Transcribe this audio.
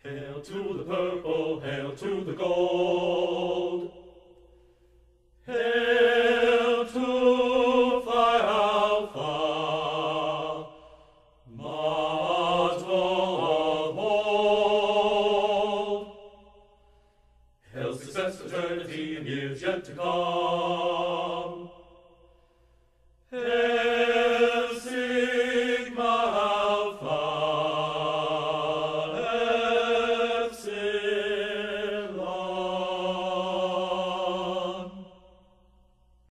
Hail to the purple, hail to the gold. Hail to fly Alpha, motto of old. Hail success, eternity, and years yet to come.